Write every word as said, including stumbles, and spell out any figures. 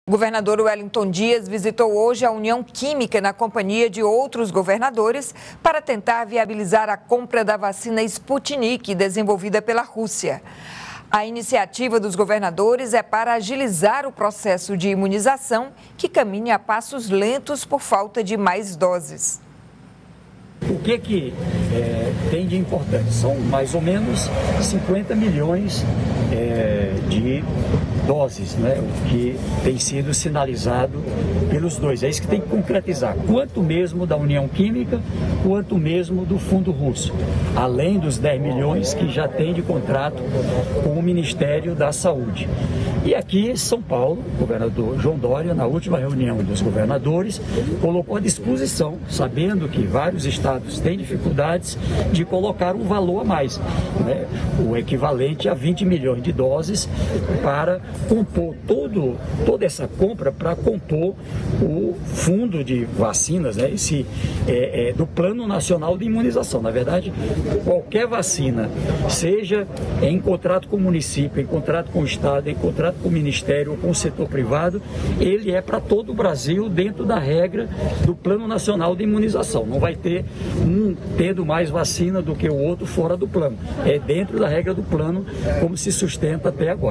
O governador Wellington Dias visitou hoje a União Química na companhia de outros governadores para tentar viabilizar a compra da vacina Sputnik, desenvolvida pela Rússia. A iniciativa dos governadores é para agilizar o processo de imunização, que caminha a passos lentos por falta de mais doses. O que que é, tem de importante? São mais ou menos cinquenta milhões é, de doses, né? O que tem sido sinalizado pelos dois. É isso que tem que concretizar, quanto mesmo da União Química, quanto mesmo do Fundo Russo, além dos dez milhões que já tem de contrato com o Ministério da Saúde. E aqui em São Paulo, o governador João Dória, na última reunião dos governadores, colocou à disposição, sabendo que vários estados têm dificuldades, de colocar um valor a mais, né? O equivalente a vinte milhões de doses para compor todo, toda essa compra, para compor o fundo de vacinas, né? Esse, é, é, do Plano Nacional de Imunização. Na verdade, qualquer vacina, seja em contrato com o município, em contrato com o estado, em contrato com o Ministério ou com o setor privado, ele é para todo o Brasil dentro da regra do Plano Nacional de Imunização. Não vai ter um tendo mais vacina do que o outro fora do plano. É dentro da regra do plano, como se sustenta até agora.